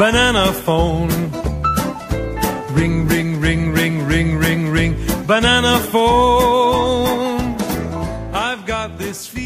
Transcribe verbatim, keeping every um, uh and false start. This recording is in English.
banana phone. Ring, ring, ring, ring, ring, ring, ring, banana phone. I've got this feeling